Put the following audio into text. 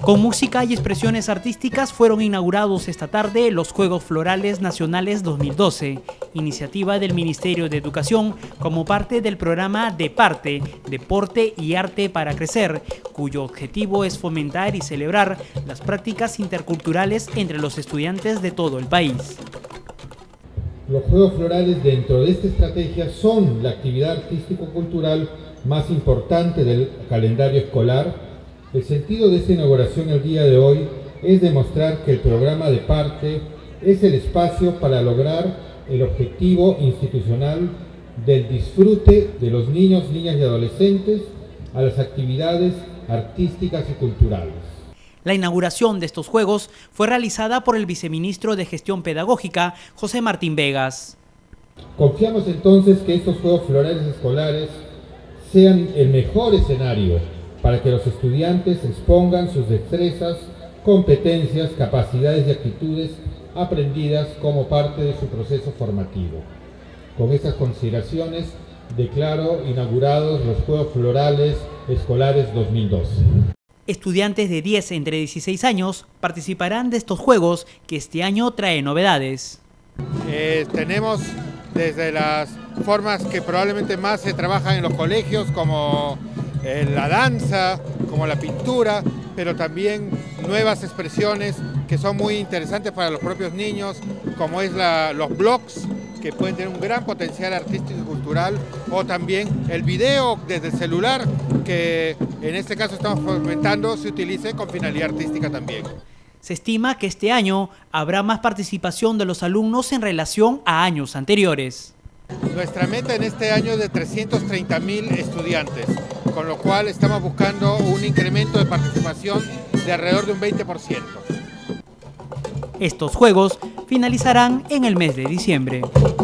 Con música y expresiones artísticas fueron inaugurados esta tarde los Juegos Florales Nacionales 2012, iniciativa del Ministerio de Educación como parte del programa DEPARTE, Deporte y Arte para Crecer, cuyo objetivo es fomentar y celebrar las prácticas interculturales entre los estudiantes de todo el país. Los Juegos Florales dentro de esta estrategia son la actividad artístico-cultural más importante del calendario escolar. El sentido de esta inauguración el día de hoy es demostrar que el programa DEPARTE es el espacio para lograr el objetivo institucional del disfrute de los niños, niñas y adolescentes a las actividades artísticas y culturales. La inauguración de estos Juegos fue realizada por el viceministro de Gestión Pedagógica, José Martín Vegas. Confiamos entonces que estos Juegos Florales escolares sean el mejor escenario para que los estudiantes expongan sus destrezas, competencias, capacidades y actitudes aprendidas como parte de su proceso formativo. Con estas consideraciones, declaro inaugurados los Juegos Florales Escolares 2012. Estudiantes de 10 entre 16 años participarán de estos Juegos que este año trae novedades. Tenemos desde las formas que probablemente más se trabajan en los colegios, como la danza, como la pintura, pero también nuevas expresiones que son muy interesantes para los propios niños, como es los blogs, que pueden tener un gran potencial artístico y cultural, o también el video desde el celular, que en este caso estamos fomentando se utilice con finalidad artística también. Se estima que este año habrá más participación de los alumnos en relación a años anteriores. Nuestra meta en este año es de 330.000 estudiantes, con lo cual estamos buscando un incremento de participación de alrededor de un 20%. Estos Juegos finalizarán en el mes de diciembre.